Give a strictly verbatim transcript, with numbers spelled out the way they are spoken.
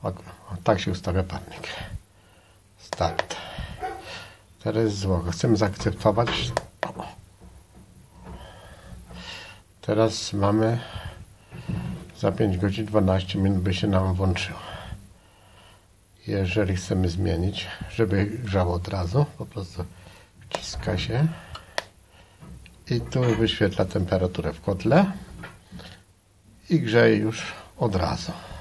O, tak się ustawia parnik. Start. Teraz jest zło. Chcemy zaakceptować. Teraz mamy za pięć godzin dwanaście minut by się nam włączyło. Jeżeli chcemy zmienić, żeby grzało od razu, po prostu wciska się i tu wyświetla temperaturę w kotle i grzeje już od razu.